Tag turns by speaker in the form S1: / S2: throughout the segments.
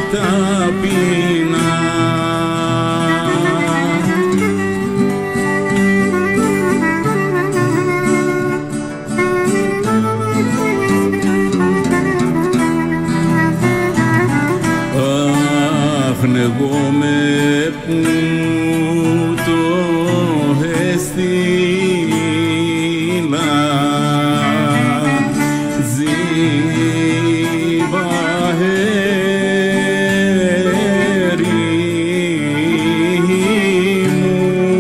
S1: ταπεινά. Πνεγόμαι που το έστειλα, ζιβαέρι μου,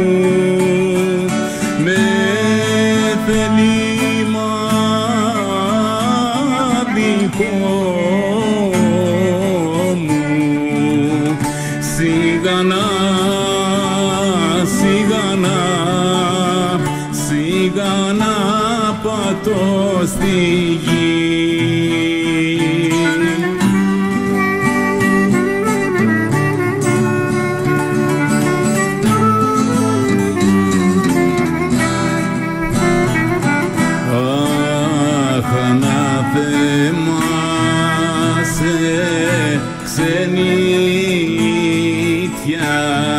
S1: με θέλημα δικό σιγανά, σιγανά, σιγανά πατώ στη γη. Αχ, ανάθεμα σε ξενίτια,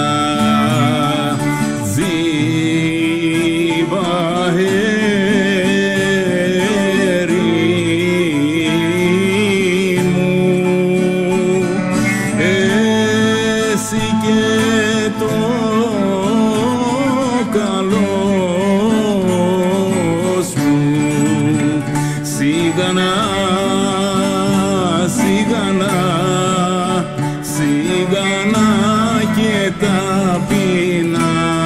S1: ζιβαέρι μου, εσύ και το καλό σου, σιγανά, σιγανά, σιγανά και ταπεινά.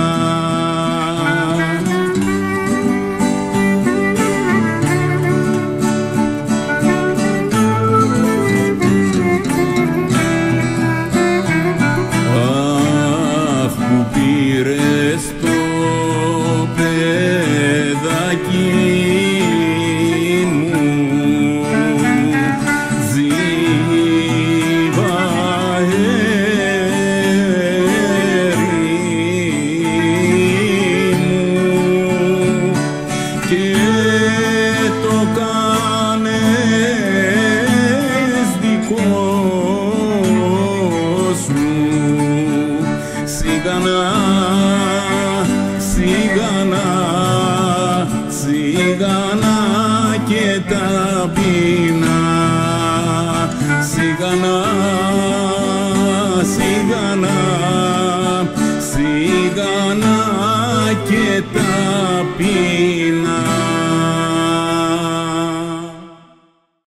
S1: Αχ, που πήρες το παιδάκι μου, και το κάνες δικό σου, σιγανά, σιγανά, σιγανά και ταπεινά.